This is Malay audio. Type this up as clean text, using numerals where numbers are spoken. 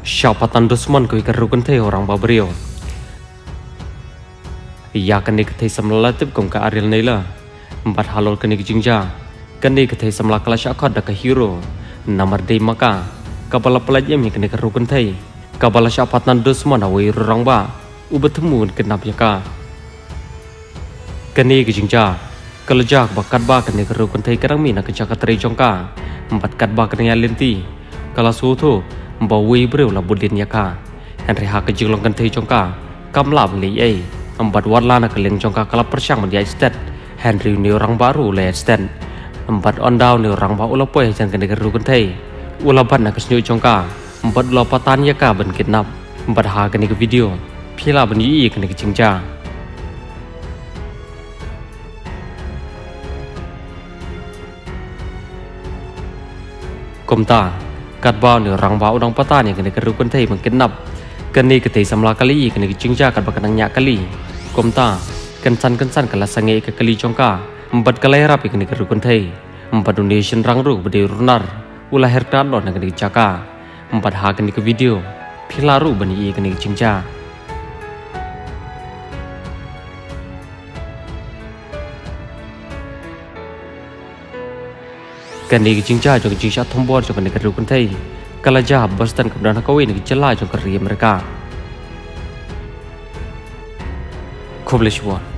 Siapa tandusman kau ikan rukun teh orang babrio. Ya kan ni ketih semlalatip kong ka Ariel Naila. Empat halol kan ni jingja. Kan ni ketih semla kelas akad dak hero. Namar day maka. Kabala pelajam yang kan rukun teh. Kabala siapa tandusman awai orang ba. Ubetemu kenap ya ka. Kan ni jingja. Kelejak bakat ba kan ni rukun teh kerang mina kejakat teri jongka. Empat kat ba kan yang lenti. Kalau suatu bawa beriu lah budin ya ka. Henry ha kejilong kan teh jongka. Kamla beli empat warla nak keleng jongka kalau persyang menjadi stat. Henry ni orang baru le stat. Empat on down ni orang baru lah poy jangan kena rukun teh. Ulapan nak kesenyu jongka. Empat lopatan ya ka ben kidnap. Empat ha kena ke video. Pila ben yi kena ke cingja. Komta, kat bau ni orang bau orang patan yang kena kerukun teh mengkenap. Keni ketih samla kali kena kecingja kat bakan nyak kali. Komta, kensan kala sangai ke kali jongka. Empat kalai rapi kena kerukun teh. Empat donation rangru berdiri runar. Ulah herkan lo nak kena kecaka. Empat ha kena ke video. Pilaru bani kena kecingja. Kani jingja jong jingja tombor jong kani kerukun teh. Kalau jah bos dan kemudian kawin jelah jong kerja mereka. Kublish war.